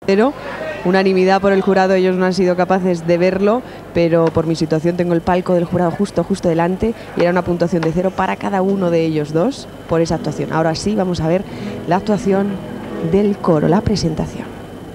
Pero unanimidad por el jurado, ellos no han sido capaces de verlo, pero por mi situación tengo el palco del jurado justo delante y era una puntuación de 0 para cada uno de ellos dos por esa actuación. Ahora sí, vamos a ver la actuación del coro, la presentación.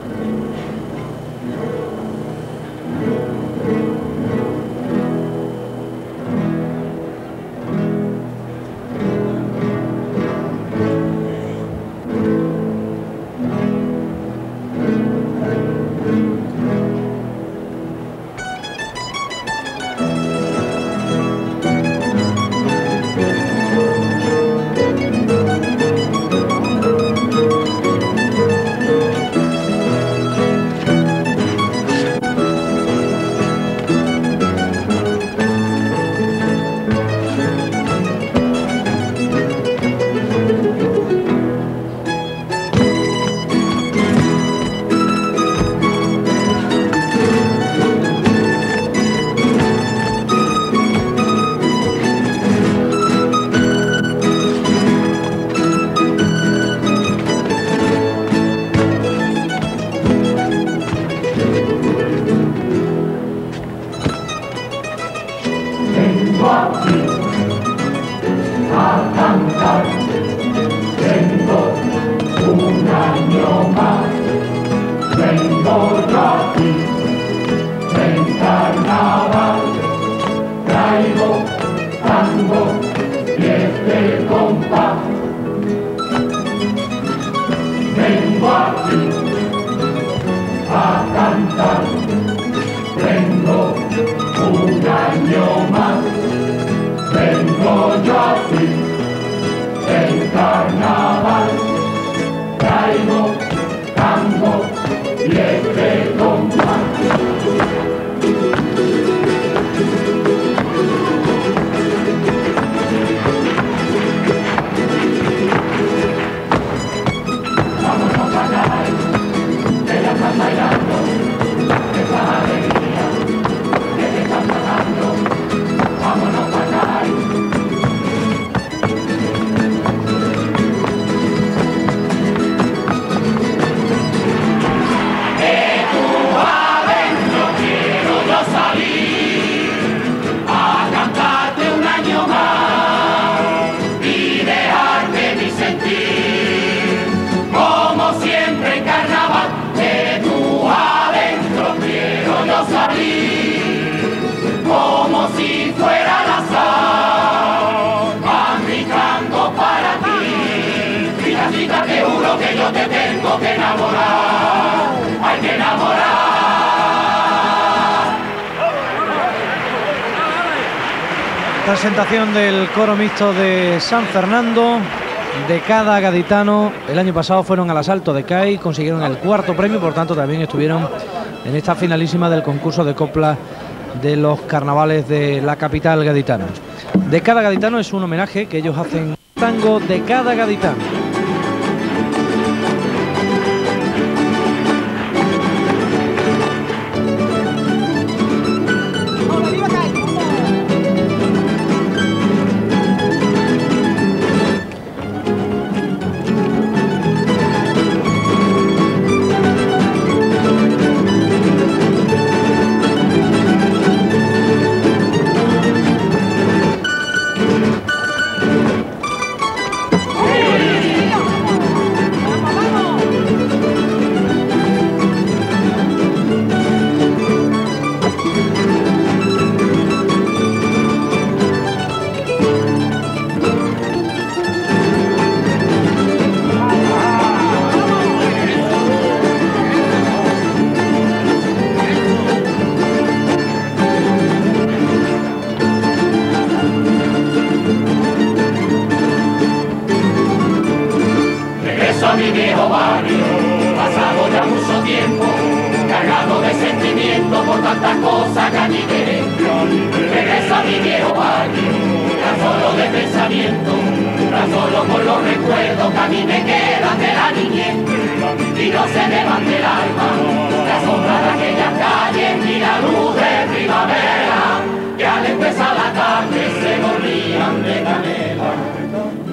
Presentación del coro mixto de San Fernando, de cada gaditano. El año pasado fueron al asalto de CAI, consiguieron el 4.º premio, por tanto también estuvieron en esta finalísima del concurso de coplas de los carnavales de la capital gaditana. De cada gaditano es un homenaje que ellos hacen, tango de cada gaditano.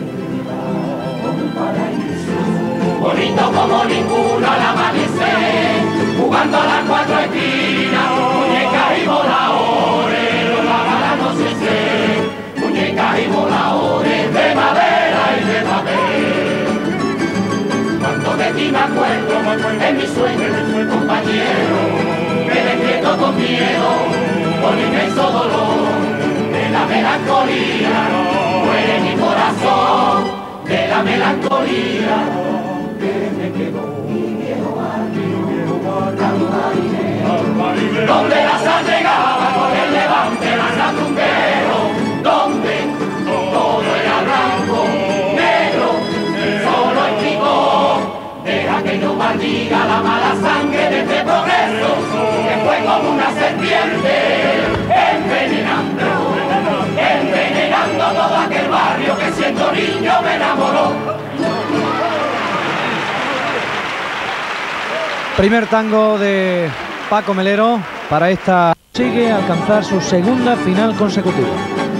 Bonito como ninguno al amanecer. en mi sueño, compañero, me despierto con miedo, con inmenso dolor, de la melancolía, muere mi corazón, de la melancolía, que me quedó mi viejo barrio, marinero, donde la sal llegaba con el levante, lanzando un guerrero, donde todo era blanco, negro, solo el chico, deja que yo maldiga la mala sangre de este progreso, que fue como una serpiente, envenenando todo aquel barrio que siendo niño me enamoró. Primer tango de Paco Melero para esta, sigue a alcanzar su segunda final consecutiva.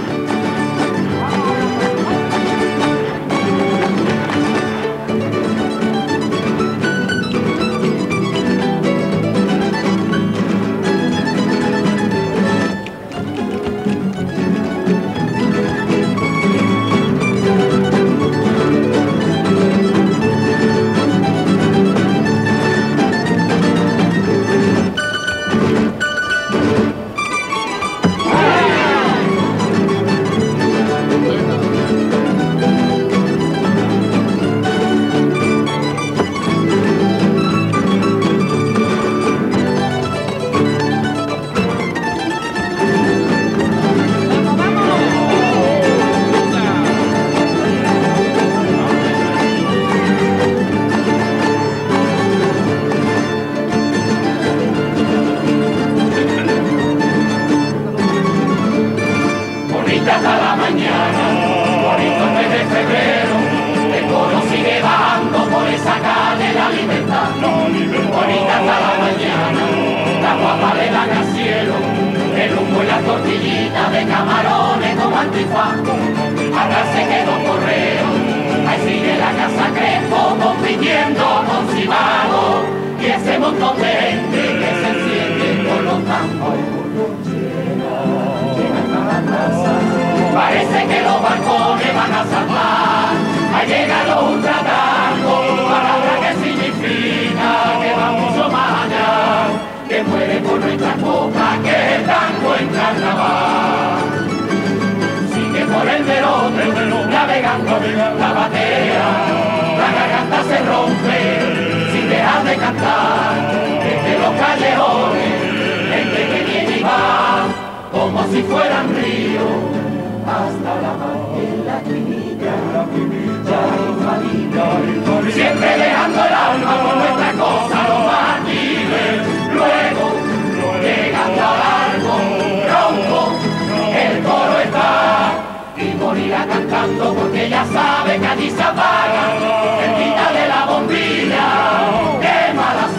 Parece que los balcones van a saltar, ahí llegan los ultratangos, palabra que significa que va mucho más allá, que muere por nuestra copa, que es el tango en carnaval. Sigue por el Verón, navegando la batea, la garganta se rompe, sin dejar de cantar, desde los callejones, gente que viene y va, como si fueran ríos. Hasta la mar en la quinilla, ya siempre dejando el alma por nuestra cosa, los mártires, luego llegando al largo, ronco, el coro está, y morirá cantando porque ya sabe que allí se apaga, cerquita de la bombilla, qué mala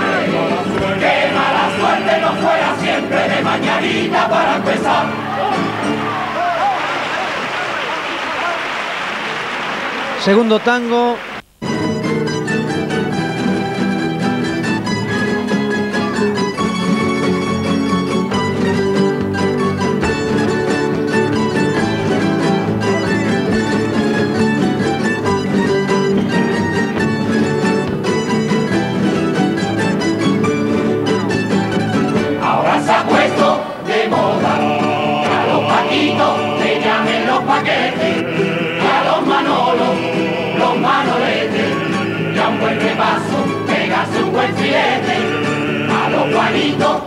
suerte no fuera siempre de mañanita para empezar. Segundo tango. Ahora se ha puesto de moda que a los paquitos le llamen los paquetes, a los manolos los manoletes, y a un buen repaso pegarse un buen filete, a los Juanitos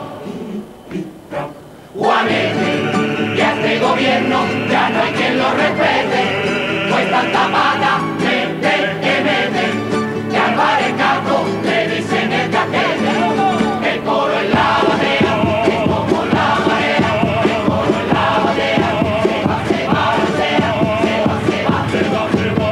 Juanete, y a este gobierno ya no hay quien lo respete, pues tanta pata mete que mete, que Álvarez Caco le dicen el caquete, el coro en la bandera, es como la marea, el coro en la bandera, se va, se va, se va, se va, se va.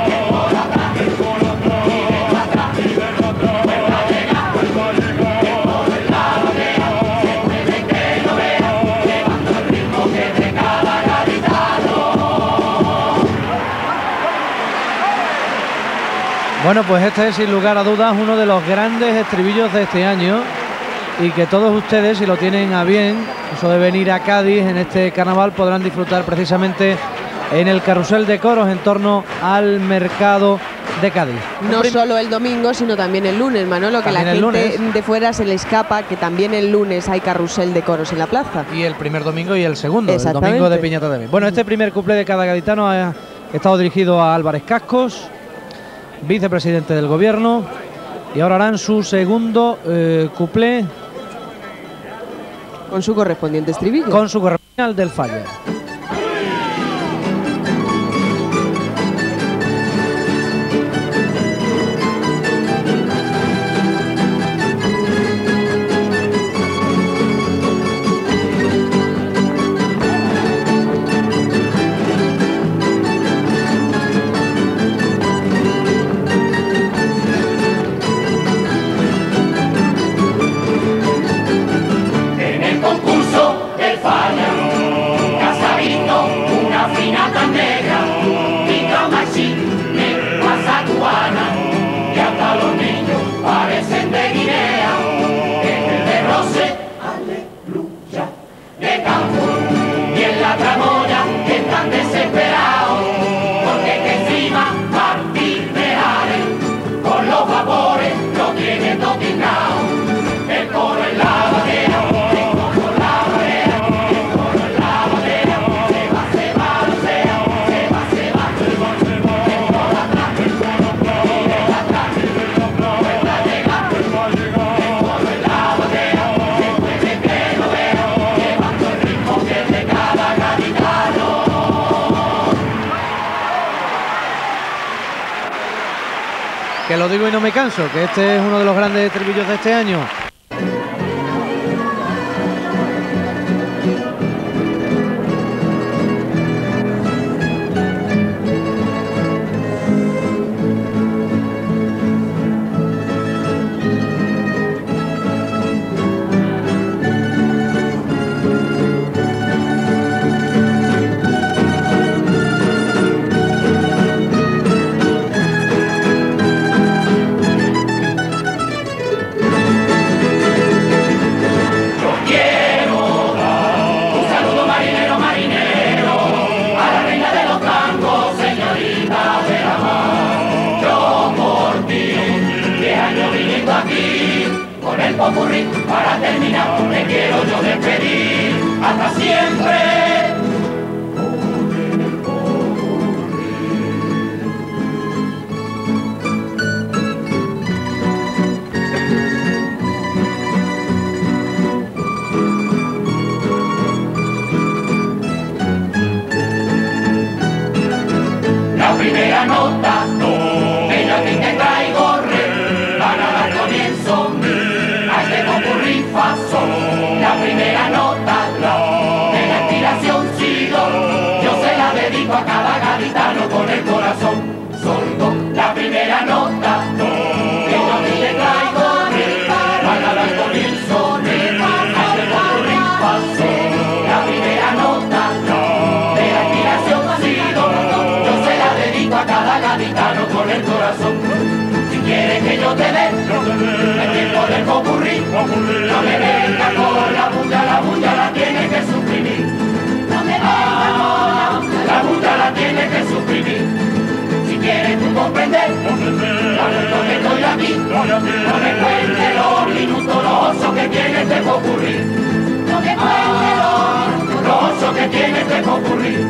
Bueno, pues este es sin lugar a dudas uno de los grandes estribillos de este año y que todos ustedes, si lo tienen a bien, eso de venir a Cádiz en este carnaval, podrán disfrutar precisamente en el carrusel de coros en torno al mercado de Cádiz. No solo el domingo, sino también el lunes, Manolo, que También la el gente lunes. de fuera se le escapa que también el lunes hay carrusel de coros en la plaza. Y el primer domingo y el segundo, el Exactamente. domingo de Piñata también. Bueno, este primer cuplé de cada gaditano ha estado dirigido a Álvarez Cascos, vicepresidente del gobierno, y ahora harán su segundo cuplé Con su correspondiente estribillo. con su correspondiente del Falla. En el concurso del Falla, Casabito, una fina tan negra, pica machín, pasa cubana, y hasta los niños parecen de Guinea. En el de Roce, aleluya, de campo, y en la tramoya están desesperados, porque que encima Martín Reales, con los vapores lo tiene toquinao. El coro en la bandera, el coro en la bandera, el coro en la bandera, se va, o sea, se va, el coro atrás, y de atrás, vuelta a llegar, el coro en la bandera, después de que lo vea, llevando el ritmo que es de cada gaditano. Que lo digo y no me canso, que este es uno de los grandes estribillos de este año. Yo quiero dar un saludo marinero, marinero, a la reina de los tangos, señorita de la mar. Yo por ti, 10 años viniendo aquí, con el popurrí para terminar, me quiero yo despedir, hasta siempre. La primera nota, que yo aquí te traigo, re, van a dar comienzo a este popurrí fa, sol. La primera nota, la, de la inspiración, si, do, yo se la dedico a cada gaditano con el corazón, sol, do. La primera nota, que yo aquí te traigo, re, van a dar comienzo a este popurrí fa, sol. La primera nota, de la inspiración, si, do, yo se la dedico a cada gaditano con el corazón. Si quieres que yo te dé el tiempo del popurrí, no me venga con la bulla la tienes que suprimir. No me venga con la bulla la tienes que suprimir. Si quieres tú comprender, lo que estoy aquí, no me cuentes los minutos, los osos que tiene este popurrí. No me cuentes los osos que tiene este popurrí.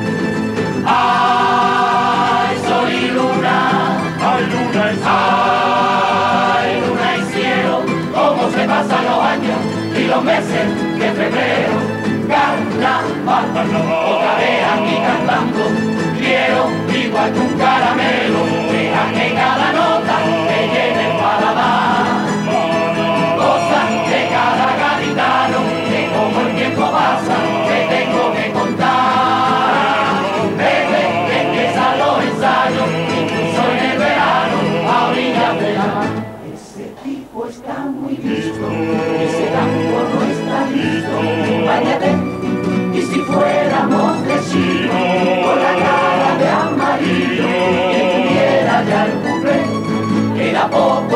Ay, sol y luna, ay, luna y cielo, ay, luna y cielo, cómo se pasan los años y los meses de febrero. Carnaval, otra vez aquí cantando, quiero igual que un caramelo, deja que cada nota te llene el paladar. Cosas de cada gaditano, de cómo el tiempo pasa, te tengo que contar. Desde que empiezan los ensayos, incluso en el verano, a orillas de la mar. Ese tipo está muy listo, ese campo no está listo. Báñate, y si fuéramos de chino, con la cara de amarillo, que tuviera ya el cumple, queda poco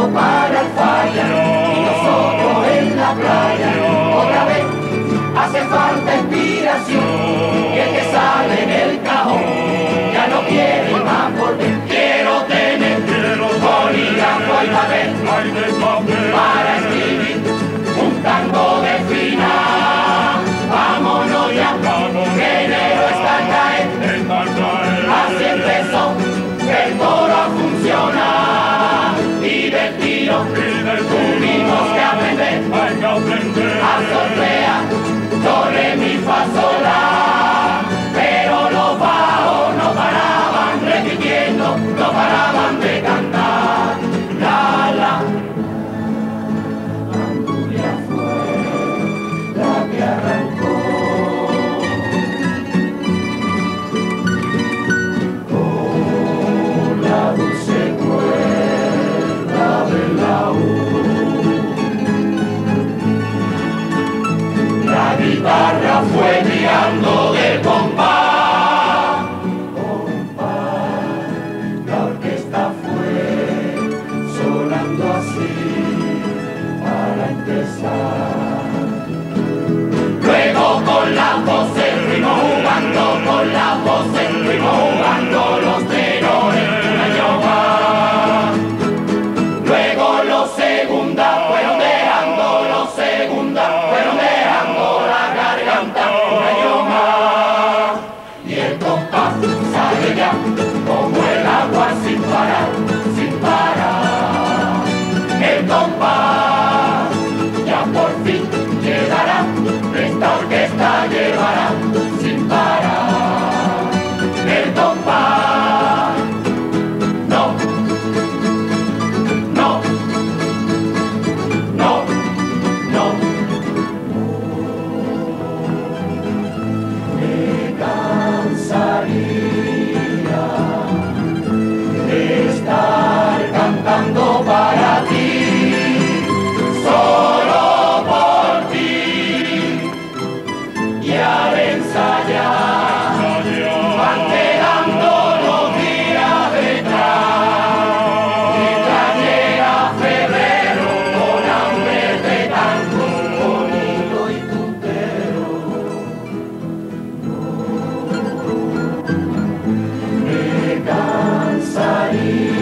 Luego con la voces fuimos jugando, con la voces fuimos jugando los tenores un año más. Luego los segundas fueron dejando, los segundas fueron dejando la garganta un año más. Y el compás sale ya como el agua sin parar, sin parar. El compás ya por fin llegará, esta orquesta llevará sin parar. El compás, no, no, no, no. Me cansaría de estar cantando para ti, solo por ti, y al ensayar van quedando los días detrás, mientras llega febrero con hambre de tango bonito y puntero. Me cansaría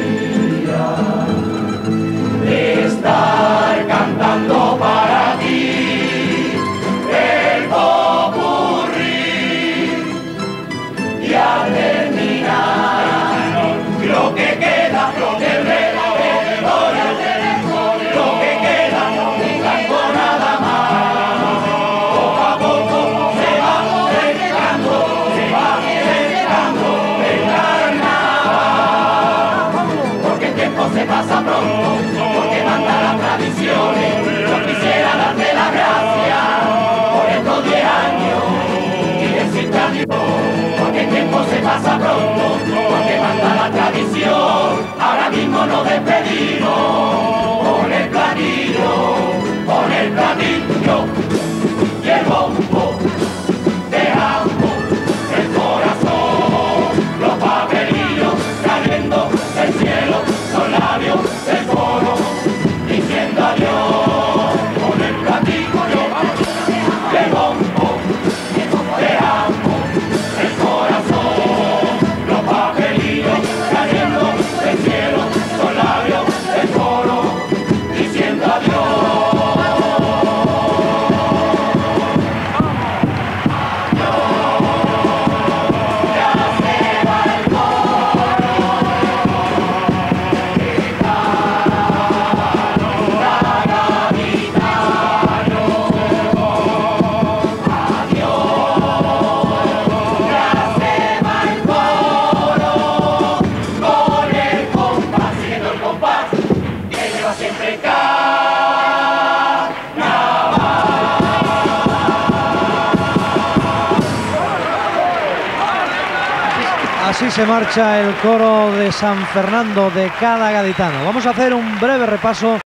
de estar cantando para ti el popurrí, y al terminar lo que queda del resto de la historia, lo que queda un tango nada más. Poco a poco se va secando, se va secando el carnaval, porque el tiempo se pasa pronto, porque manda las tradiciones. Yo quisiera darte las gracias por estos 10 años y decirte adiós, porque el tiempo se pasa pronto, porque manda la tradición. Ahora mismo nos despedimos con el platillo y el bombo. Dejamos el corazón, los papelillos cayendo del cielo, son labios del coro diciendo adiós. Con el platillo y el bombo, dejamos el corazón, los papelillos cayendo del cielo, son labios del coro diciendo adiós. Así se marcha el coro de San Fernando de cada gaditano. Vamos a hacer un breve repaso